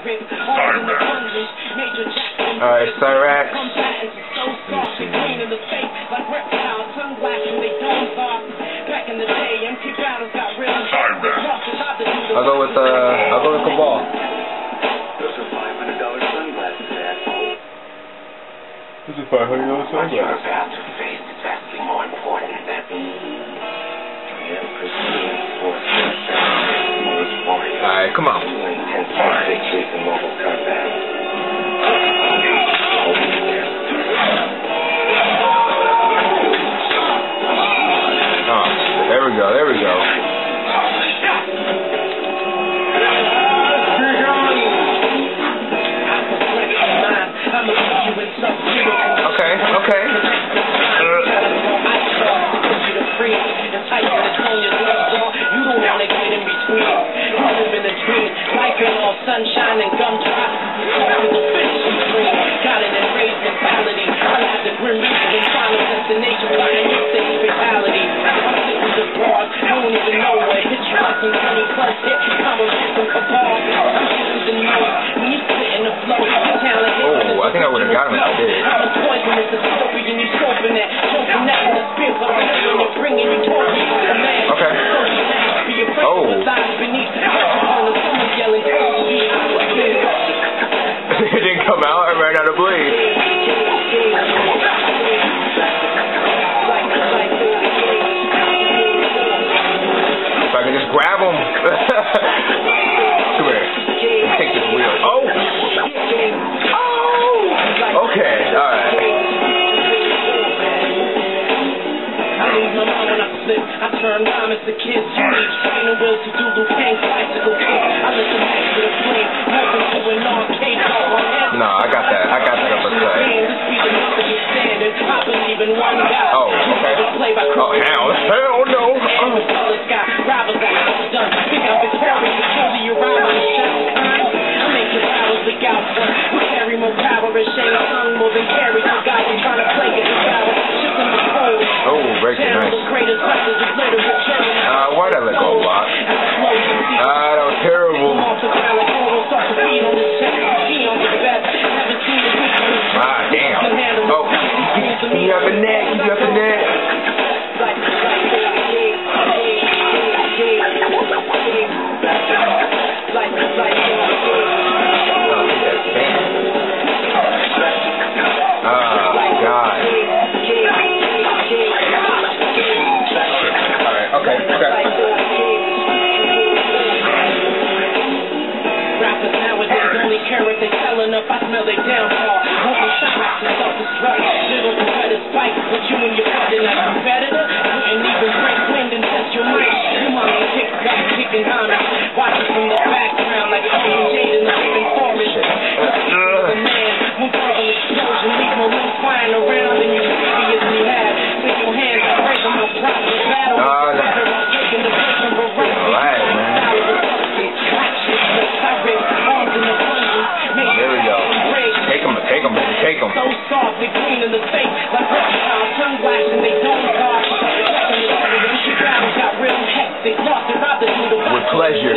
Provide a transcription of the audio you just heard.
Alright, Cyrax. I'll go with Cabal. Those are $500 sunglasses, asshole. Those are $500 sunglasses. What you're about to face is vastly more important than Alright, come on. Victories in Mortal Kombat. Oh, there we go, there we go. Okay, okay. Sunshine and gumdrops. Got an enraged mentality. I have the grim reaper and final destination behind your safe fatality. I'm sick with the broad. I don't even know what hit you like some 20 plus hit. Combo shit from Cabal. I'm using the note. When you sit in the flow, your talent hits. Oh, I think I would have got him if I did. I'm a poisonous dystopian and you scoping that. Choking that with the spirit of you're bringing you talking to the man. Okay. Oh. It didn't come out, I ran out of bleed. If I can just grab him. Come here. Take this wheel. Oh! Oh! Okay, alright. I turn rhyme as the kids who need training wheels to do Liu Kang's bicycle kick. I let the match with a flame, moving to an arcade bar on head. No, I got that up a side. Oh, okay. Oh, hell no. Oh, breaking nice. Why'd I let go of Lock? That was terrible. Ah, damn. Oh, you got the neck, you got the neck. I smell they downfall. Moving shots and self-destruct. Little competitive fight with you and your partner like competitor. Couldn't even break wind and test your mic. You mama kick back, kicking homage. Watch it from the background like Owen Jade in the living forest. The man, one verbal explosion, leave my limbs flying around and you previously had. With your hands, I break them, I'll drop the battle. Taking the break from the right. There we go. Take them, baby, take them. So soft, they clean in the face like reptiles, sunglasses and they don't guard. With pleasure.